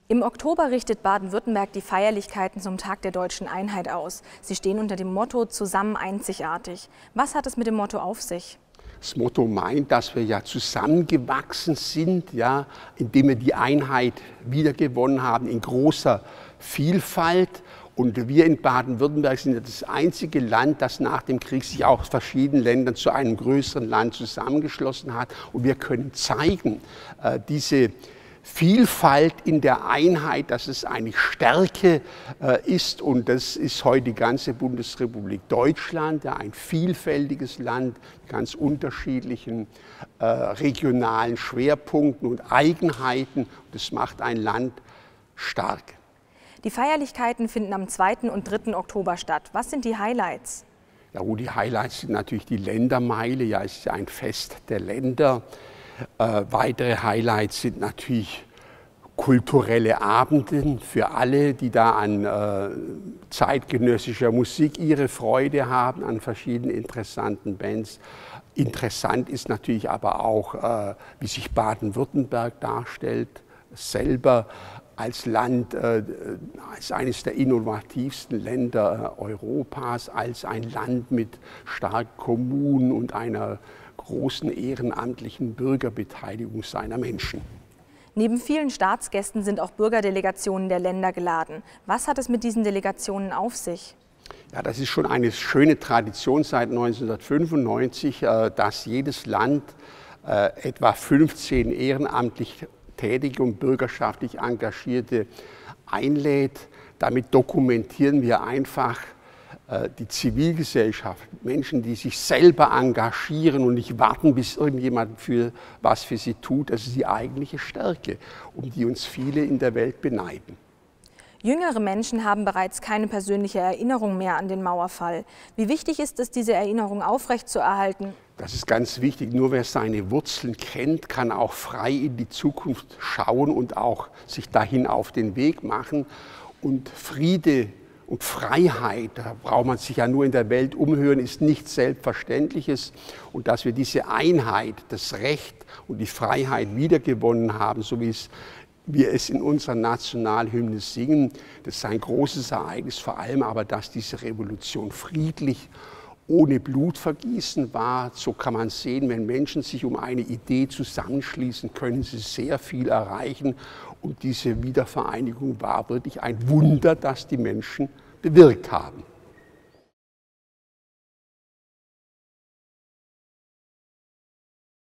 Im Oktober richtet Baden-Württemberg die Feierlichkeiten zum Tag der deutschen Einheit aus. Sie stehen unter dem Motto „Zusammen einzigartig“. Was hat es mit dem Motto auf sich? Das Motto meint, dass wir ja zusammengewachsen sind, ja, indem wir die Einheit wiedergewonnen haben in großer Vielfalt. Und wir in Baden-Württemberg sind ja das einzige Land, das nach dem Krieg sich auch aus verschiedenen Ländern zu einem größeren Land zusammengeschlossen hat. Und wir können zeigen, diese Vielfalt in der Einheit, dass es eine Stärke ist. Und das ist heute die ganze Bundesrepublik Deutschland, ja, ein vielfältiges Land mit ganz unterschiedlichen regionalen Schwerpunkten und Eigenheiten. Das macht ein Land stark. Die Feierlichkeiten finden am 2. und 3. Oktober statt. Was sind die Highlights? Ja, die Highlights sind natürlich die Ländermeile. Ja, es ist ein Fest der Länder. Weitere Highlights sind natürlich kulturelle Abende für alle, die da an zeitgenössischer Musik ihre Freude haben, an verschiedenen interessanten Bands. Interessant ist natürlich aber auch, wie sich Baden-Württemberg darstellt, selber als Land, als eines der innovativsten Länder Europas, als ein Land mit starken Kommunen und einer großen ehrenamtlichen Bürgerbeteiligung seiner Menschen. Neben vielen Staatsgästen sind auch Bürgerdelegationen der Länder geladen. Was hat es mit diesen Delegationen auf sich? Ja, das ist schon eine schöne Tradition seit 1995, dass jedes Land etwa 15 ehrenamtlich tätige und bürgerschaftlich Engagierte einlädt. Damit dokumentieren wir einfach die Zivilgesellschaft, Menschen, die sich selber engagieren und nicht warten, bis irgendjemand was für sie tut. Das ist die eigentliche Stärke, um die uns viele in der Welt beneiden. Jüngere Menschen haben bereits keine persönliche Erinnerung mehr an den Mauerfall. Wie wichtig ist es, diese Erinnerung aufrechtzuerhalten? Das ist ganz wichtig. Nur wer seine Wurzeln kennt, kann auch frei in die Zukunft schauen und auch sich dahin auf den Weg machen. Und Friede und Freiheit, da braucht man sich ja nur in der Welt umhören, ist nichts Selbstverständliches. Und dass wir diese Einheit, das Recht und die Freiheit wiedergewonnen haben, so wie wir es in unserer Nationalhymne singen, das ist ein großes Ereignis, vor allem aber, dass diese Revolution friedlich, ohne Blutvergießen war. So kann man sehen, wenn Menschen sich um eine Idee zusammenschließen, können sie sehr viel erreichen. Und diese Wiedervereinigung war wirklich ein Wunder, das die Menschen bewirkt haben.